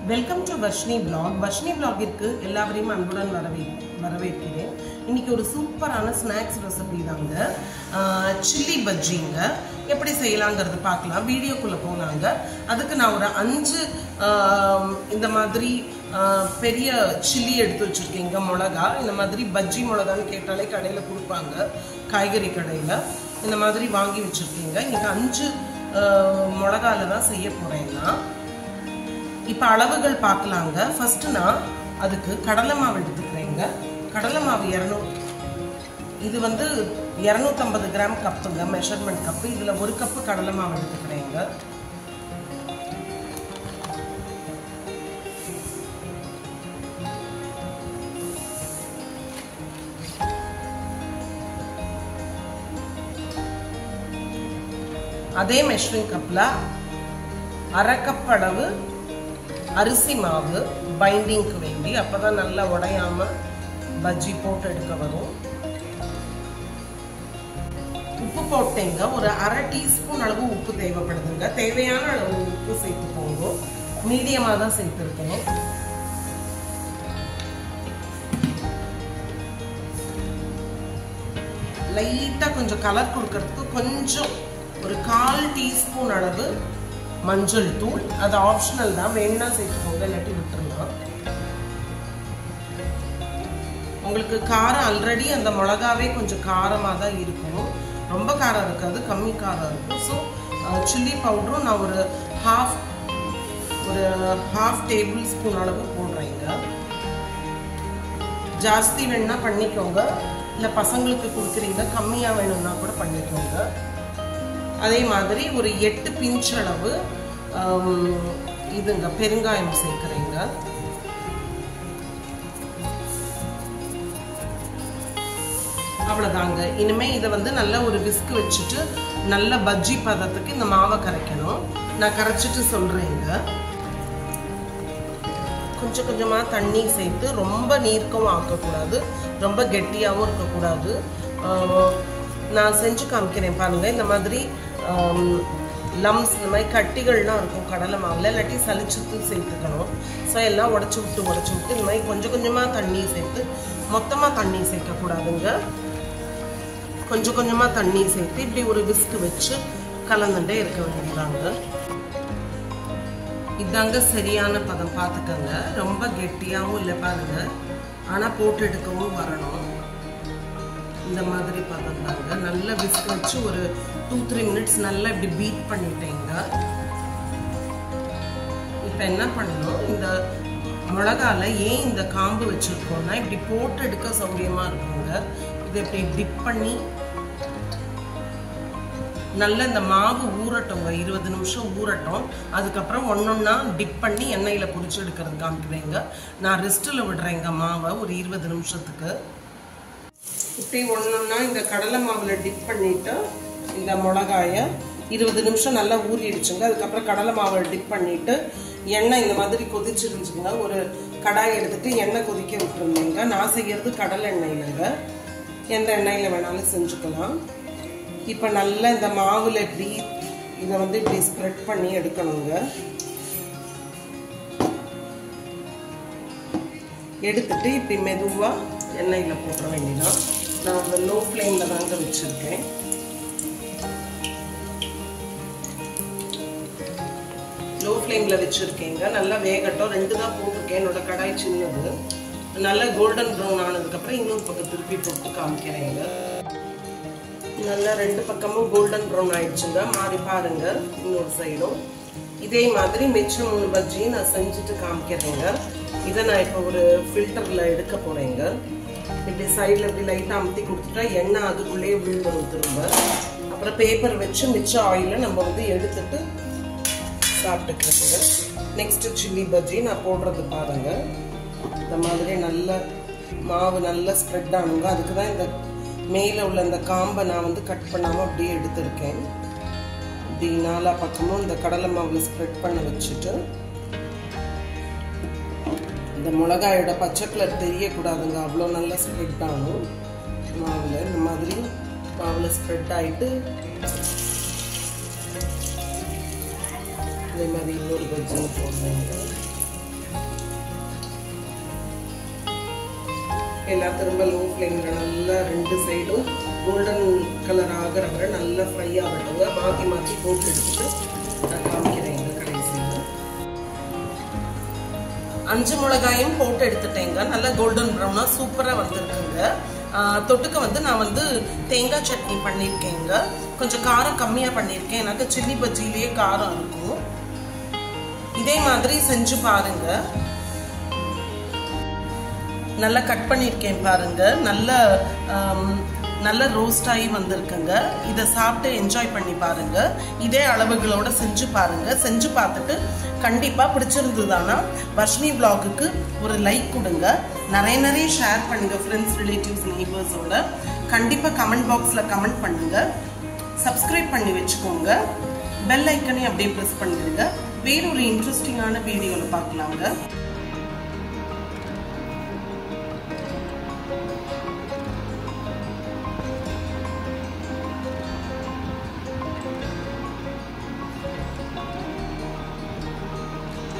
Welcome to Varshini vlog. Varshini vlogற்கு எல்லாரையும் அன்புடன் வரவேற்கிறேன். இன்னைக்கு ஒரு சூப்பரான ஸ்நாக்ஸ் ரெசிபி தாங்க. சில்லி பஜ்ஜிங்க. எப்படி செய்யலாங்கிறது பார்க்கலாம். வீடியோக்குள்ள போனாங்க. அதுக்கு நான் ஒரு 5 இந்த மாதிரி பெரிய சில்லி எடுத்து வச்சிருக்கேங்க. மிளகா இந்த மாதிரி பஜ்ஜி மிளகான்னு கேட்டாலே கடையில் கொடுப்பாங்க, காய்கறி கடையில். இந்த மாதிரி வாங்கி வச்சிருக்கீங்க. இன்னைக்கு 5 மிளகால தான் செய்ய போறேன்னா. இப்போ அளவுகள் பார்க்கலாங்க. ஃபர்ஸ்ட் நான் அதுக்கு கடலை மாவு எடுத்துக்கிறேங்க. கடலை மாவு 200, இது வந்து 250 கிராம் கப்புங்க, மெஷர்மெண்ட் கப்பு. இதில் 1 கப்பு கடலை மாவு எடுத்துக்கிறேங்க. அதே மெஷரிங் கப்பில் 1/2 கப் அளவு அரிசி மாவு, பைண்டிங்க்கு வேண்டி, அப்பதான் நல்லா உடையாம பஜ்ஜி போட்டு எடுக்க வரும். உப்பு போட்டேங்க. ஒரு 1/2 டீஸ்பூன் அளவு உப்பு தேவைப்படுதுங்க. தேவையான அளவு உப்பு சேர்த்துக்கோங்க. மீடியமா தான் சேர்த்துருக்கேன். லைட்டா கொஞ்சம் கலர் கொடுக்கறதுக்கு கொஞ்சம் ஒரு 1/4 டீஸ்பூன் அளவு மஞ்சள் தூள். அது ஆப்ஷனல் தான், வேணும்னா சேர்த்துக்கோங்க, இல்லாட்டி விட்டுருலாம். உங்களுக்கு காரம் ஆல்ரெடி அந்த மிளகாவே கொஞ்சம் காரமாக தான் இருக்கும். ரொம்ப காரம் இருக்காது, கம்மி காரம் இருக்கும். ஸோ சில்லி பவுடரும் நான் ஒரு ஹாஃப் டேபிள் ஸ்பூன் அளவு போடுறேங்க. ஜாஸ்தி வேணும்னா பண்ணிக்கோங்க, இல்லை பசங்களுக்கு கொடுக்குறீங்க கம்மியாக வேணும்னா கூட பண்ணிக்கோங்க. அதே மாதிரி ஒரு 8 பிஞ்ச் அளவு இதுங்க பெருங்காயம் சேர்க்கிறேங்க. அவ்வளவுதாங்க. இனிமே இதை வந்து நல்லா ஒரு விஸ்க் வச்சுட்டு நல்ல பஜ்ஜி பதத்துக்கு இந்த மாவை கரைக்கணும். நான் கரைச்சிட்டு சொல்றேங்க. கொஞ்சம் கொஞ்சமா தண்ணி சேர்த்து, ரொம்ப நீர்க்கவும் ஆக்கக்கூடாது, ரொம்ப கெட்டியாகவும் இருக்கக்கூடாது. நான் செஞ்சு காமிக்கிறேன் பாருங்க. இந்த மாதிரி லம்ஸ், இந்த மாதிரி கட்டிகள்லாம் இருக்கும் கடலை மாவில், இல்லாட்டி சளிச்சுத்து சேர்த்துக்கணும். ஸோ எல்லாம் உடச்சி விட்டு இந்த மாதிரி கொஞ்சம் கொஞ்சமாக தண்ணி சேர்த்து, மொத்தமாக தண்ணி சேர்க்கக்கூடாதுங்க. கொஞ்சம் கொஞ்சமாக தண்ணி சேர்த்து இப்படி ஒரு விஸ்க் வச்சு கலந்துட்டே இருக்க வேண்டியதாங்க. இதாங்க சரியான பதம், பார்த்துக்கோங்க. ரொம்ப கெட்டியாகவும் இல்லை பாருங்க, ஆனால் போட்டு எடுக்கவும் வரணும். இந்த மாதிரி பதம் தாங்க. நல்லா விஸ்க் வச்சு ஒரு 2-3 மினிட்ஸ் நல்லா இப்படி பீட் பண்ணிட்டேங்க. இப்போ என்ன பண்ணணும், இந்த மிளகால ஏன் இந்த காம்பு வச்சிருக்கோம்னா இப்படி போட்டு எடுக்க சௌரியமா இருக்குங்க. இதை இப்படி டிப் பண்ணி நல்லா இந்த மாவு ஊறட்டுங்க, 20 நிமிஷம் ஊறட்டும். அதுக்கப்புறம் ஒன்னொன்னா டிப் பண்ணி எண்ணெயில பொரிச்சு எடுக்கிறது காமிக்கிறேங்க. நான் ரெஸ்ட்டில் விடுறேங்க மாவை ஒரு 20 நிமிஷத்துக்கு. இப்படி ஒன்னொன்னா இந்த கடலை மாவுல டிப் பண்ணிட்டு இந்த மிளகாய 20 நிமிஷம் நல்லா ஊறிடுச்சுங்க. அதுக்கப்புறம் கடலை மாவை டிப் பண்ணிட்டு எண்ணெய் இந்த மாதிரி கொதிச்சிருந்துச்சுங்க. ஒரு கடாய் எடுத்துட்டு எண்ணெய் கொதிக்க விட்டுருந்தேங்க. நான் செய்யறது கடலை எண்ணெயிலங்க, எந்த எண்ணெயில வேணாலும் செஞ்சுக்கலாம். இப்ப நல்லா இந்த மாவுல இப்படி இதை வந்து இப்படி ஸ்ப்ரெட் பண்ணி எடுக்கணுங்க. எடுத்துட்டு இப்படி மெதுவா எண்ணெயில போட்டுற வேண்டியதான். நான் லோ ஃப்ளேம்ல தாங்க வச்சிருக்கேன். லோ ஃப்ளேம்ல வச்சிருக்கேங்க. நல்லா வேகட்டும். 2 தான் போட்டிருக்கேன், என்னோட கடாய் சின்னது. நல்லா கோல்டன் ப்ரௌன் ஆனதுக்கப்புறம் இன்னொரு பக்கம் திருப்பி போட்டு காமிக்கிறேங்க. நல்லா 2 பக்கமும் கோல்டன் ப்ரௌன் ஆயிடுச்சுங்க. மாறி பாருங்க இன்னொரு சைடும். இதே மாதிரி மிச்சம் 3 பஜ்ஜியும் நான் செஞ்சுட்டு காமிக்கிறேங்க. இதை நான் இப்போ ஒரு ஃபில்டர்ல எடுக்க போறேங்க. இப்படி சைடில் இப்படி லைட்டாக அமுத்தி கொடுத்துட்டா எண்ணெய் அதுக்குள்ளேயே விழுந்துடும் திரும்ப. அப்புறம் பேப்பர் வச்சு மிச்ச ஆயிலை நம்ம வந்து எடுத்துட்டு சாப்பிட்டுக்கிறதுங்க. நெக்ஸ்ட் சில்லி பஜ்ஜி நான் போடுறது பாருங்க. இந்த மாதிரி நல்ல மாவு நல்லா ஸ்ப்ரெட் ஆனுங்க. அதுக்கு தான் இந்த மேலே உள்ள இந்த காம்பை நான் வந்து கட் பண்ணாமல் அப்படியே எடுத்திருக்கேன். இப்படி 4 பக்கமும் இந்த கடலை மாவில் ஸ்ப்ரெட் பண்ண வச்சுட்டு, இந்த மிளகாயோட பச்சை கலர் தெரியக்கூடாதுங்க, அவ்வளோ நல்லா ஸ்ப்ரெட் ஆகும் மாவில். இந்த மாதிரி மாவில் ஸ்ப்ரெட் ஆகிட்டு அதே மாதிரி இன்னொரு பஜ்ஜி போடுறேங்க. எல்லாம் திரும்ப லோ ஃப்ளேமில் நல்லா 2 சைடும் கோல்டன் கலர் ஆகிற வரை நல்லா ஃப்ரை ஆகட்டுங்க. மாற்றி மாற்றி போட்டு எடுத்துட்டு நான் காமிக்கிறேங்க. கடைசியில் 5 மிளகாயும் போட்டு எடுத்துட்டேங்க. நல்லா கோல்டன் ப்ரௌனாக சூப்பராக வந்திருக்குங்க. தொட்டுக்க வந்து நான் வந்து தேங்காய் சட்னி பண்ணியிருக்கேங்க. கொஞ்சம் காரம் கம்மியாக பண்ணியிருக்கேன். எனக்கு சில்லி பஜ்ஜிலேயே காரம் இருக்கும். இதே மாதிரி செஞ்சு பாருங்க. நல்லா கட் பண்ணியிருக்கேன் பாருங்க. நல்ல ரோஸ்ட் ஆகி வந்திருக்குங்க. இதை சாப்பிட்டு என்ஜாய் பண்ணி பாருங்க. இதே அளவுகளோட செஞ்சு பாருங்க. செஞ்சு பார்த்துட்டு கண்டிப்பாக பிடிச்சிருந்ததுன்னா வர்ஷினி vlogக்கு ஒரு லைக் கொடுங்க. நிறைய ஷேர் பண்ணுங்க ஃப்ரெண்ட்ஸ், ரிலேட்டிவ்ஸ், நெய்பர்ஸோட. கண்டிப்பாக கமெண்ட் பாக்ஸில் கமெண்ட் பண்ணுங்க. சப்ஸ்கிரைப் பண்ணி வச்சுக்கோங்க. பெல் ஐக்கனை அப்படியே ப்ரெஸ் பண்ணிடுங்க. வேறொரு இன்ட்ரெஸ்டிங்கான வீடியோவில் பார்க்கலாங்க.